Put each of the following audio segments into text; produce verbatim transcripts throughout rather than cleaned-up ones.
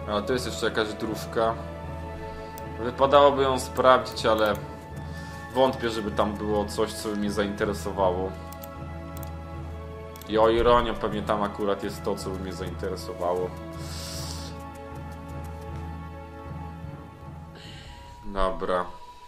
A tu jest jeszcze jakaś dróżka. Wypadałoby ją sprawdzić, ale wątpię, żeby tam było coś, co by mnie zainteresowało. I o ironię, pewnie tam akurat jest to, co by mnie zainteresowało. Dobra.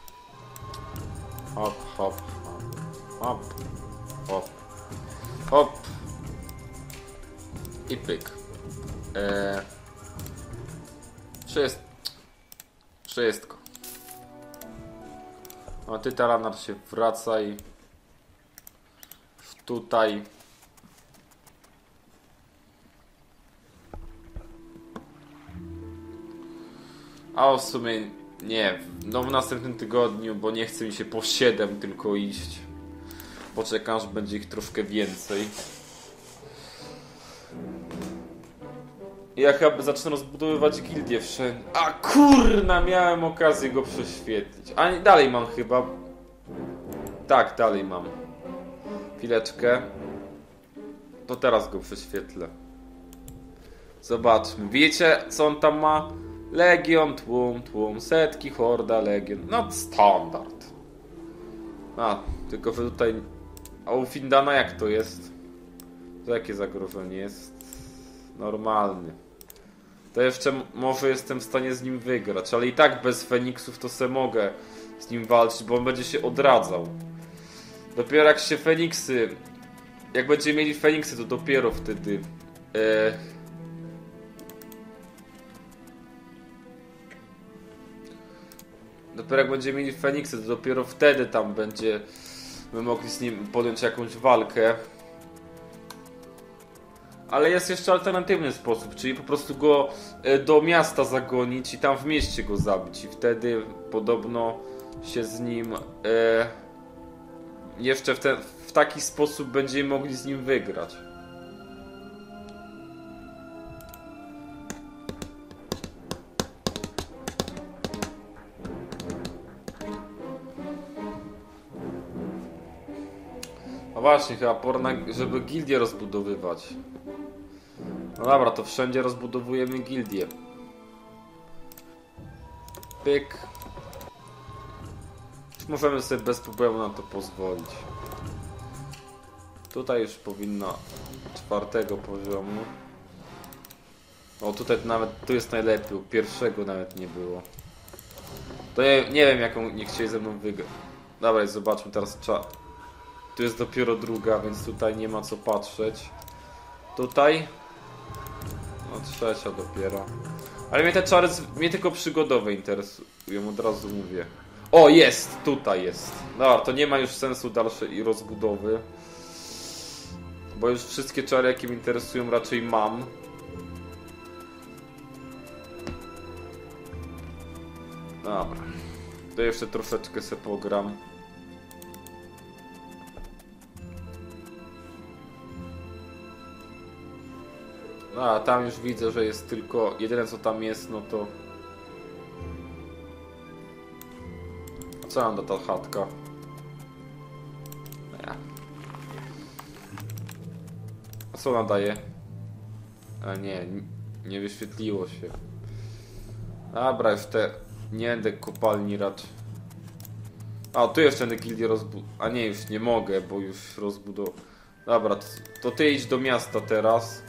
Hop, hop, hop, hop, hop. I pyk. Eee, wszystko. Wszystko. No ty, Taranar, się wracaj. Tutaj. A w sumie nie. No w następnym tygodniu, bo nie chce mi się po siedem tylko iść. Poczekam, aż będzie ich troszkę więcej. Ja chyba zacznę rozbudowywać gildię wszędzie. A kurna, miałem okazję go prześwietlić. A nie, dalej mam chyba. Tak, dalej mam. Chwileczkę. To teraz go prześwietlę. Zobaczmy. Wiecie, co on tam ma? Legion, tłum, tłum, setki, horda, legion. No standard. A, tylko że tutaj... A u Findana jak to jest? To jakie zagrożenie jest? Normalny. To jeszcze może jestem w stanie z nim wygrać, ale i tak bez Feniksów to se mogę z nim walczyć, bo on będzie się odradzał. Dopiero jak się Feniksy... Jak będziemy mieli Feniksy, to dopiero wtedy... E... Dopiero jak będziemy mieli Feniksy, to dopiero wtedy tam będzie... My mogli z nim podjąć jakąś walkę. Ale jest jeszcze alternatywny sposób, czyli po prostu go do miasta zagonić i tam w mieście go zabić. I wtedy podobno się z nim e, jeszcze w, ten, w taki sposób będziemy mogli z nim wygrać. No właśnie, chyba pora, żeby gildię rozbudowywać. No dobra, to wszędzie rozbudowujemy gildię. Pyk. Już możemy sobie bez problemu na to pozwolić. Tutaj już powinno czwartego poziomu. O, tutaj nawet tu jest najlepiej, pierwszego nawet nie było. To nie, nie wiem, jaką nie chcieli ze mną wygrać. Dobra, zobaczmy teraz czat. Tu jest dopiero druga, więc tutaj nie ma co patrzeć. Tutaj. No trzecia dopiero. Ale mnie te czary, mnie tylko przygodowe interesują, od razu mówię. O, jest! Tutaj jest. Dobra, to nie ma już sensu dalszej rozbudowy. Bo już wszystkie czary, jakie mnie interesują, raczej mam. Dobra. To jeszcze troszeczkę se pogram. A, tam już widzę, że jest tylko... Jedyne co tam jest, no to... A co nam da ta chatka? Ja. A co ona daje? A nie, nie wyświetliło się. Dobra, już te... Nie będę kopalni raczej. A, tu jeszcze będę gildię rozbud... A nie, już nie mogę, bo już rozbudował. Dobra, to, to ty idź do miasta teraz.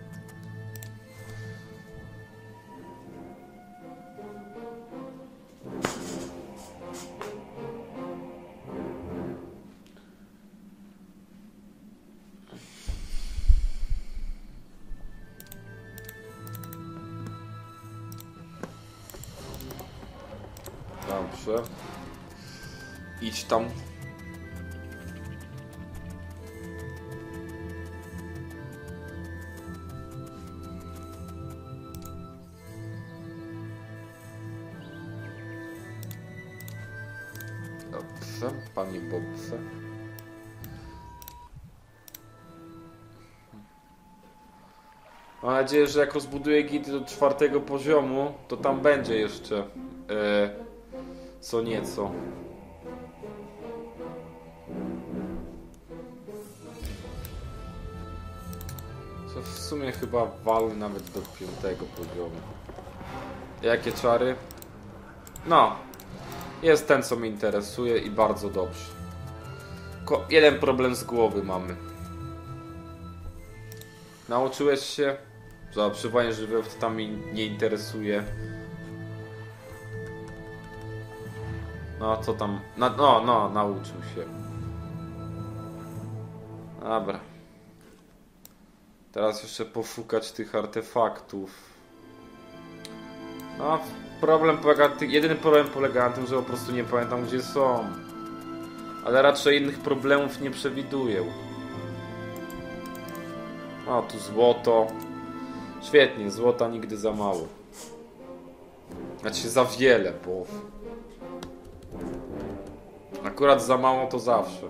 Dobrze. Idź tam. Dobrze, panie Bobse. Mam nadzieję, że jak rozbuduję gildię do czwartego poziomu, to tam będzie jeszcze e, co nieco. Co w sumie chyba walę nawet do piątego poziomu. Jakie czary? No. Jest ten, co mnie interesuje i bardzo dobrze. Ko jeden problem z głowy mamy. Nauczyłeś się? Za przywołanie żywiołów to tam mnie nie interesuje. No, co tam? Na, no, no, nauczył się. Dobra. Teraz jeszcze poszukać tych artefaktów. No, problem polega... Jedyny problem polega na tym, że po prostu nie pamiętam, gdzie są. Ale raczej innych problemów nie przewiduję. O, tu złoto. Świetnie, złota nigdy za mało. Znaczy za wiele, bo... Akurat za mało to zawsze.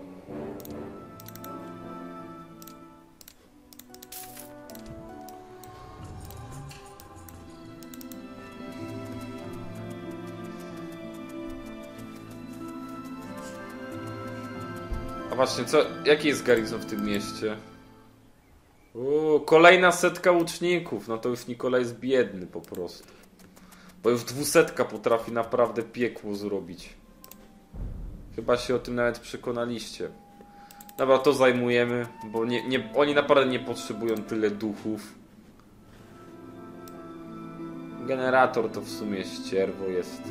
A właśnie, co, jaki jest garnizon w tym mieście? Uuu, kolejna setka łuczników. No to już Nikolaj jest biedny po prostu. Bo już dwusetka potrafi naprawdę piekło zrobić. Chyba się o tym nawet przekonaliście. Dobra, to zajmujemy, bo nie, nie, oni naprawdę nie potrzebują tyle duchów. Generator to w sumie ścierwo jest.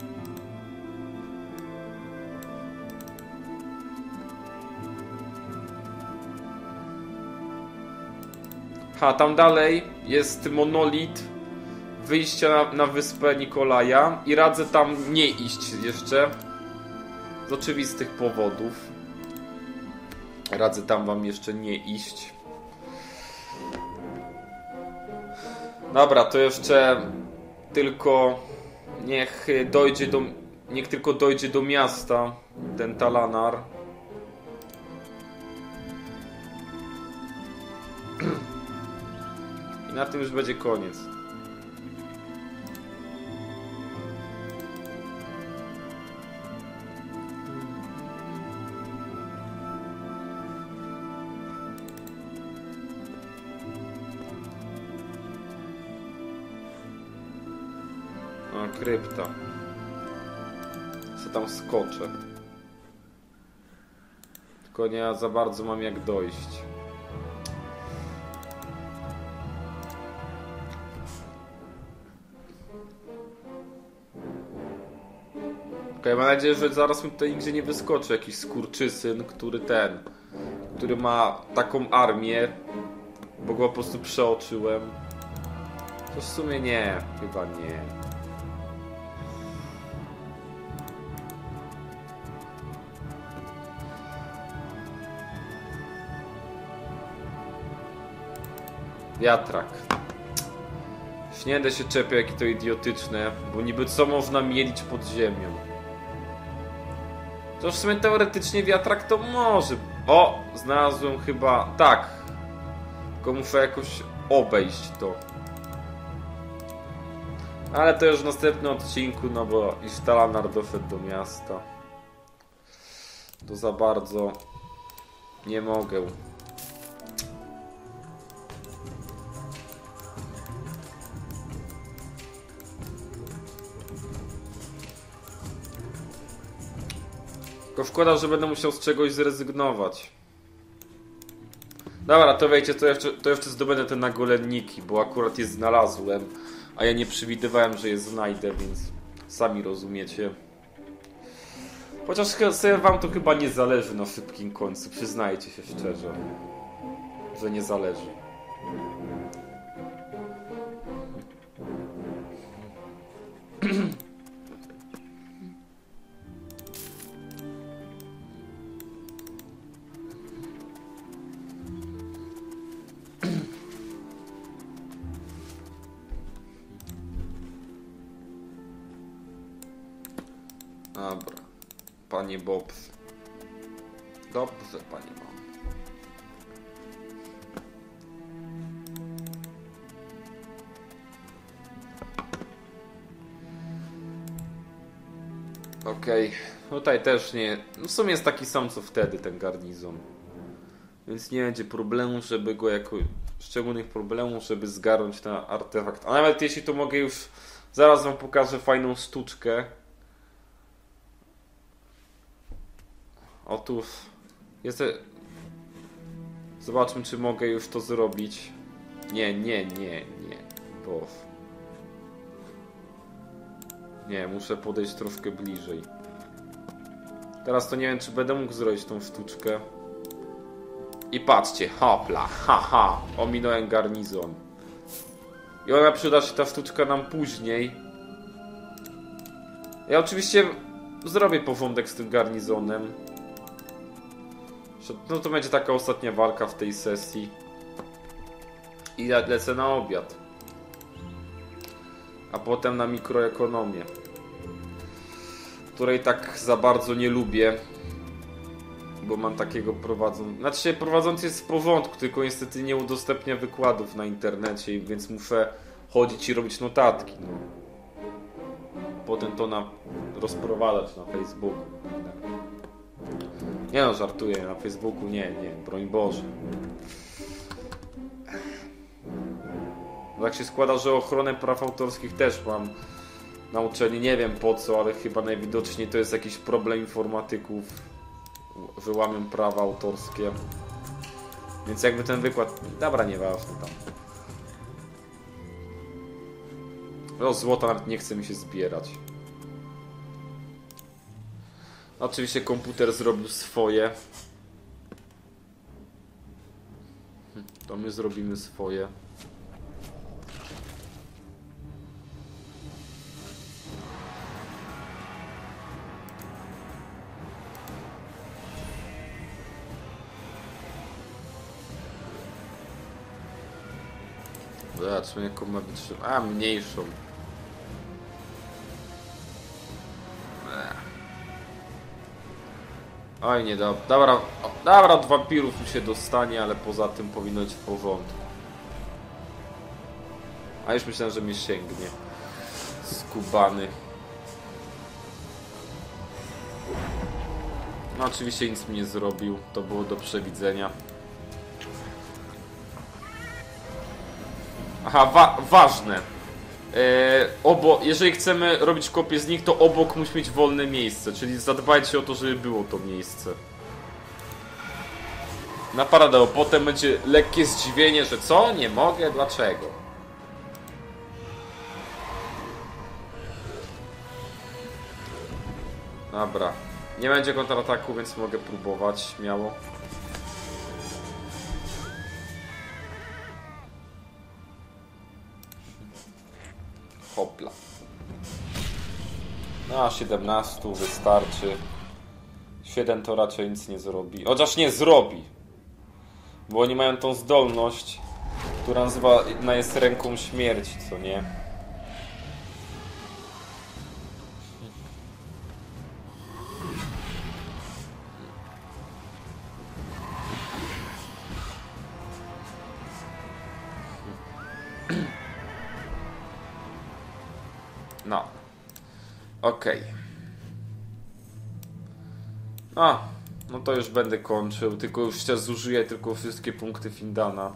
Ha, tam dalej jest monolit wyjścia na, na wyspę Nikolaja i radzę tam nie iść jeszcze. Z oczywistych powodów. Radzę tam wam jeszcze nie iść. Dobra, to jeszcze tylko niech dojdzie do... Niech tylko dojdzie do miasta ten Talanar. I na tym już będzie koniec. O, krypta. Co tam skoczę. Tylko nie za bardzo mam jak dojść. Okej, mam nadzieję, że zaraz mi tutaj nigdzie nie wyskoczy jakiś skurczysyn, który ten, który ma taką armię, bo go po prostu przeoczyłem. To w sumie nie, chyba nie. Wiatrak. Już nie będę się czepiał, jakie to idiotyczne, bo niby co można mielić pod ziemią. To w sumie teoretycznie wiatrak to może. O! Znalazłem chyba... Tak. Tylko muszę jakoś obejść to. Ale to już w następnym odcinku, no bo iż Talanar doszedł do miasta. To za bardzo nie mogę. Tylko szkoda, że będę musiał z czegoś zrezygnować. Dobra, to wiecie, to jeszcze, to jeszcze zdobędę te nagolenniki, bo akurat je znalazłem, a ja nie przewidywałem, że je znajdę, więc sami rozumiecie. Chociaż sobie wam to chyba nie zależy na szybkim końcu, przyznajcie się szczerze, że nie zależy. Dobra, panie Bobs. Dobrze, panie mam. Okej, okay. Tutaj też nie... W sumie jest taki sam co wtedy ten garnizon. Więc nie będzie problemu, żeby go jako... Szczególnych problemów, żeby zgarnąć ten artefakt. A nawet jeśli to mogę już Zaraz wam pokażę fajną sztuczkę. Otóż jest... Zobaczmy, czy mogę już to zrobić. Nie, nie, nie, nie. Bo... Nie, muszę podejść troszkę bliżej. Teraz to nie wiem, czy będę mógł zrobić tą sztuczkę. I patrzcie, hopla, haha, ominąłem garnizon. I ona przyda się ta sztuczka nam później. Ja oczywiście zrobię porządek z tym garnizonem. No to będzie taka ostatnia walka w tej sesji. I ja lecę na obiad. A potem na mikroekonomię, której tak za bardzo nie lubię. Bo mam takiego prowadzącego. Znaczy prowadzący jest w porządku, tylko niestety nie udostępnia wykładów na internecie, więc muszę chodzić i robić notatki. No. Potem to na... rozprowadzać na Facebooku. Nie no, żartuję, na Facebooku nie, nie, broń Boże. Tak się składa, że ochronę praw autorskich też mam na uczelni, nie wiem po co, ale chyba najwidoczniej to jest jakiś problem informatyków, że łamią prawa autorskie. Więc jakby ten wykład... Dobra, nieważne tam. No złota nawet nie chce mi się zbierać. Oczywiście komputer zrobił swoje. To my zrobimy swoje. Zobaczmy jaką ma wytrzymać. A, mniejszą. Oj, nie, dobra. Dobra, dobra, od wampirów mi się dostanie, ale poza tym powinno być w porządku. A już myślałem, że mi sięgnie. Skubany. No oczywiście nic mi nie zrobił. To było do przewidzenia. Aha, wa ważne. Eee, obo jeżeli chcemy robić kopię z nich, to obok musi mieć wolne miejsce. Czyli zadbajcie o to, żeby było to miejsce. Naprawdę, bo potem będzie lekkie zdziwienie, że co? Nie mogę? Dlaczego? Dobra. Nie będzie kontrataku, więc mogę próbować śmiało. Hopla. No, siedemnaście wystarczy. siedem to raczej nic nie zrobi. Chociaż nie zrobi. Bo oni mają tą zdolność, która nazywana jest ręką śmierci, co nie? No. Okej. Okay. A, no to już będę kończył. Tylko już się zużyję tylko wszystkie punkty Findana.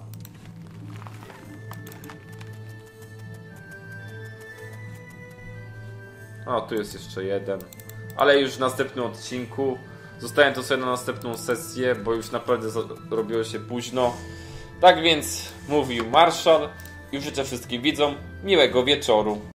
O, tu jest jeszcze jeden. Ale już w następnym odcinku. Zostawiam to sobie na następną sesję, bo już naprawdę robiło się późno. Tak więc mówił Marszal i życzę wszystkim widzom miłego wieczoru.